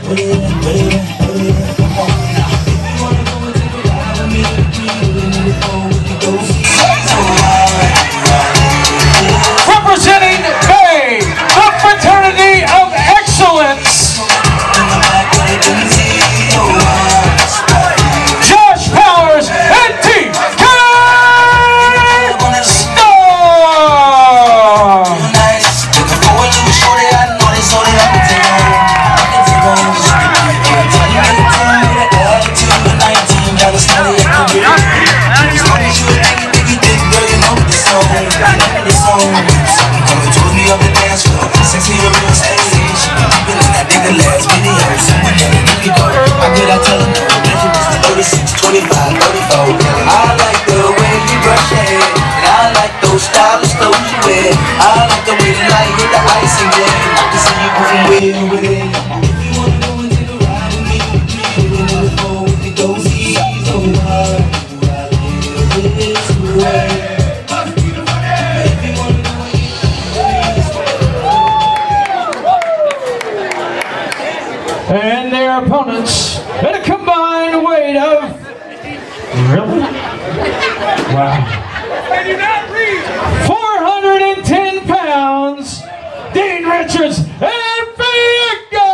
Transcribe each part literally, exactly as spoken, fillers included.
put it in, put it in, put it in, come on now. If you wanna go and take a ride with me, put it in the phone, we can go see. Representing Bay, the fraternity of excellence, Josh Powers and T K twenty-five, thirty-four. I like the way you brush your hair, and I like those stylish clothes you wear. I like the way the light hit the ice and glare. I can see you moving well with it. If you wanna go and take a ride with me, put it in the phone with the dozies. Oh, I live this way. If you wanna go and eat, and their opponents at a combined weight of really? Wow. four hundred ten pounds, Dean Richards and Viego!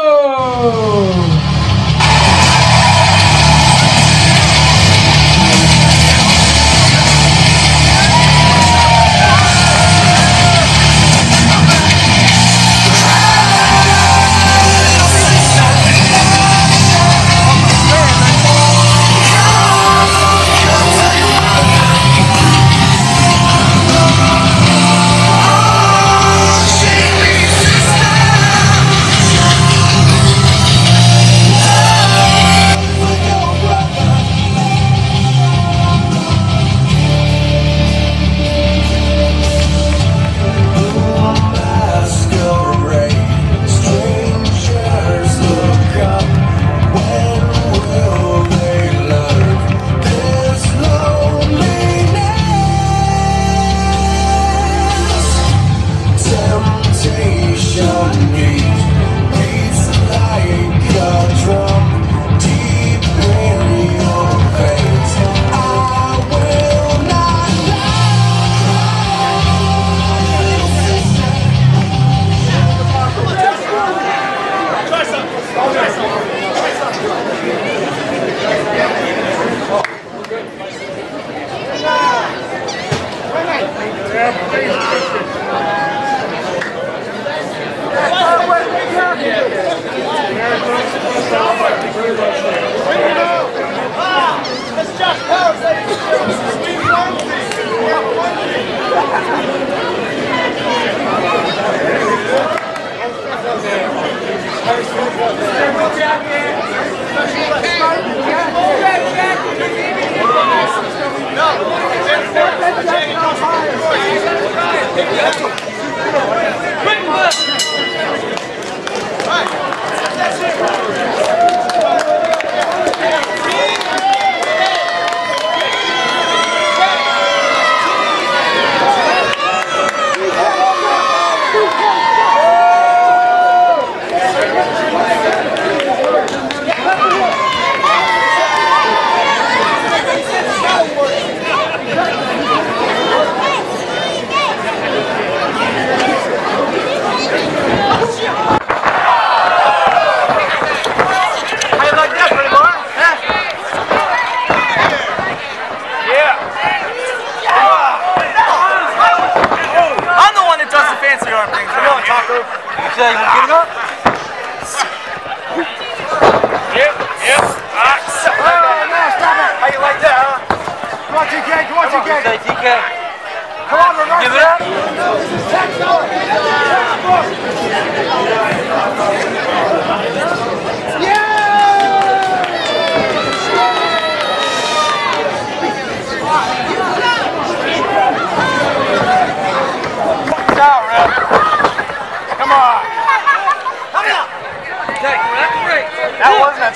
That wasn't a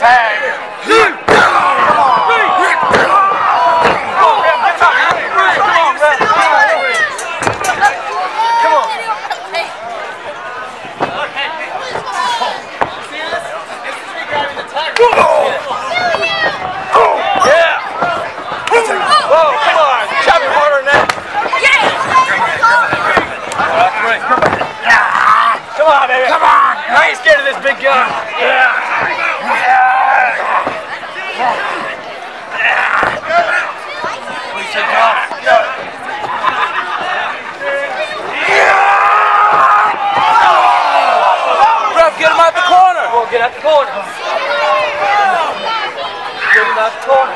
tag. this big guy. Yeah. Please take off. Ref, get him out the corner. We'll get out the corner. Get him out the corner.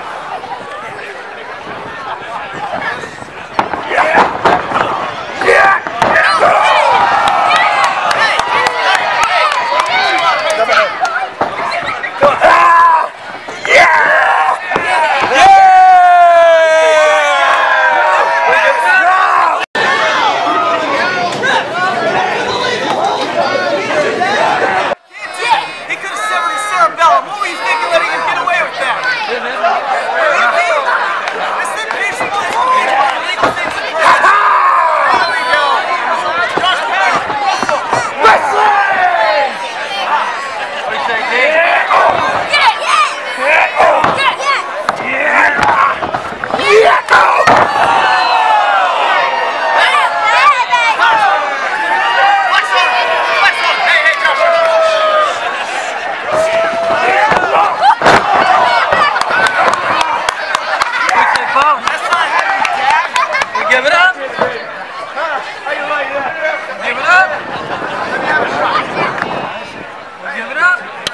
Give it up! Give it up! Give it up!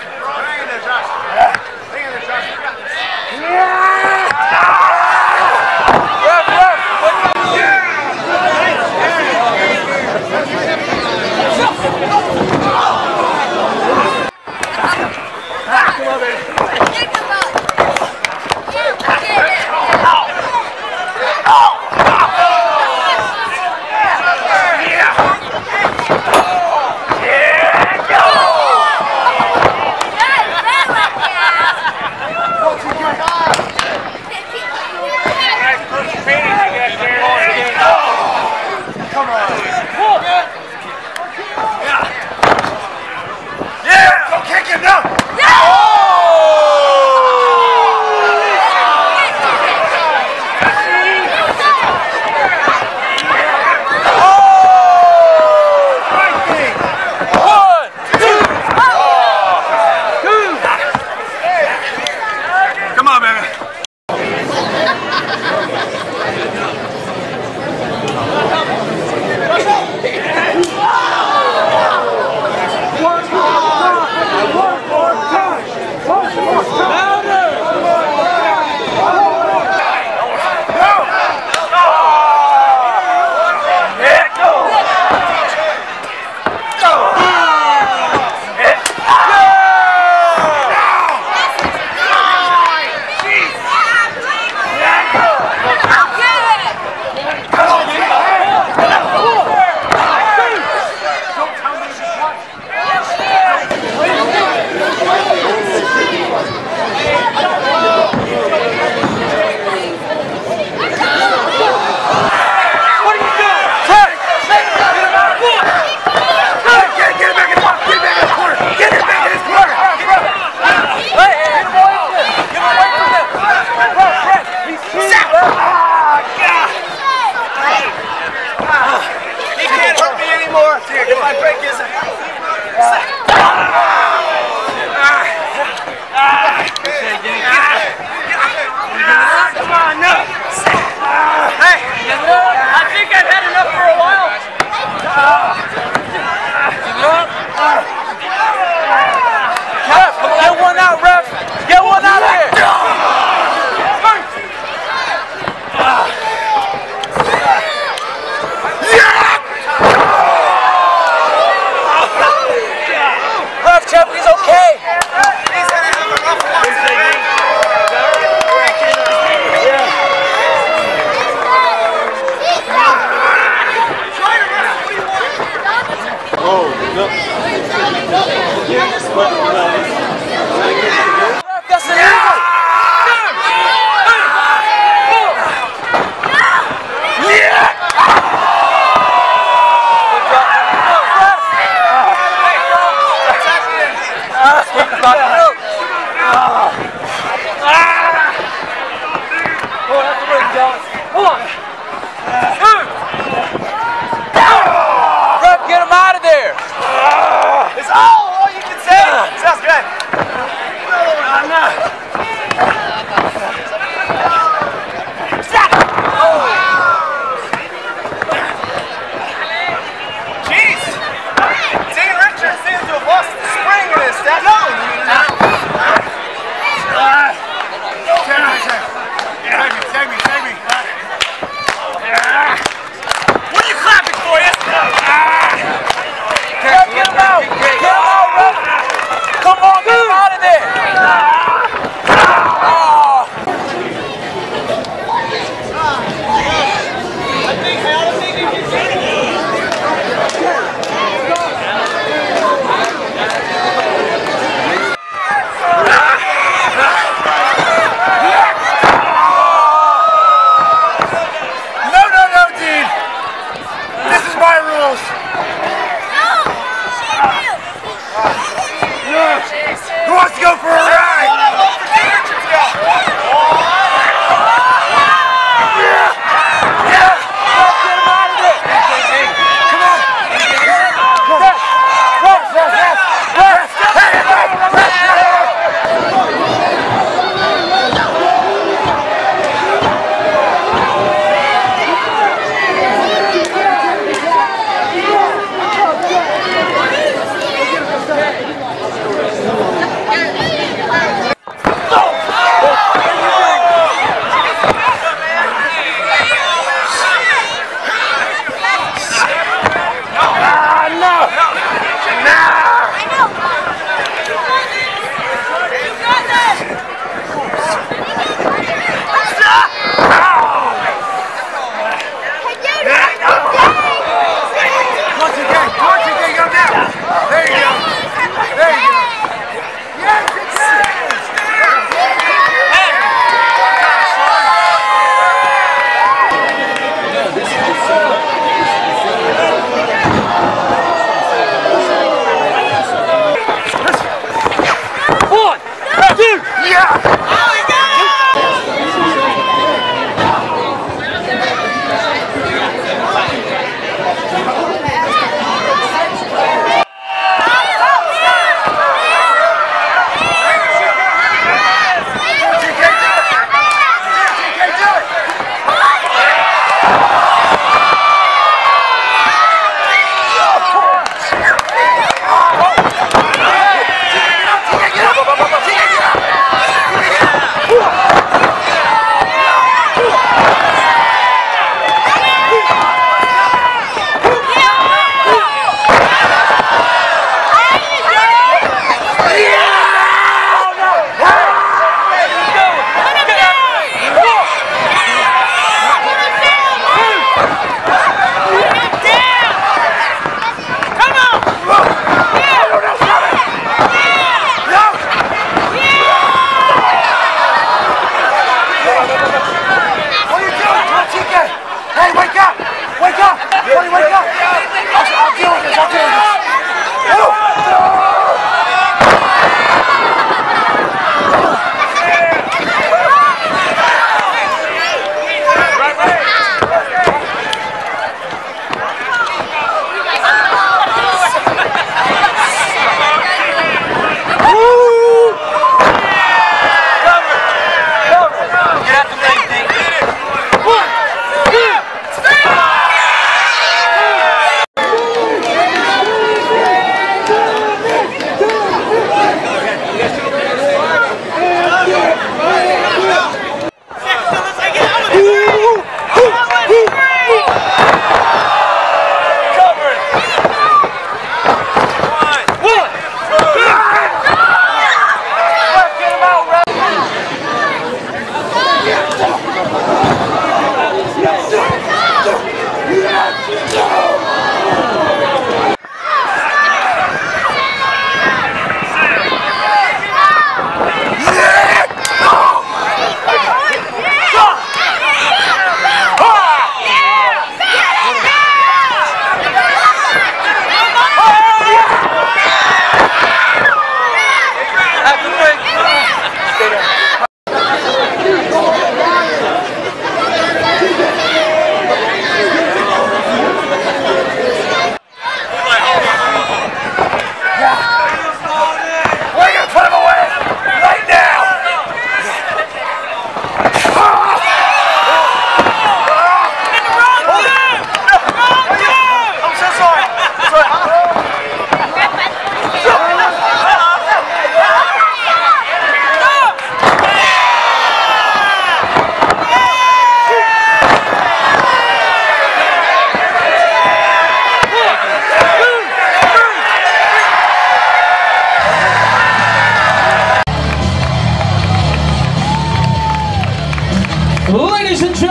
Come on, baby. If I break his... Come on, no! Hey, I think I've had enough for a while. Ref, get one out, ref! Get one out of here! He's okay. He's gonna have a rough one. Oh, no. That's an eagle. Ref, get him out of there! It's all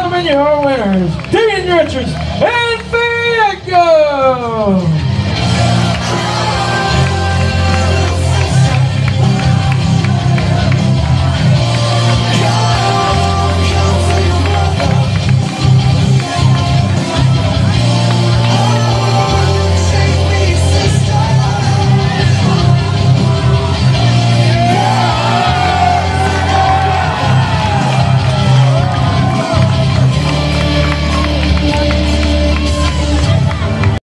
gentlemen, your winners, Dean Richards and Viego!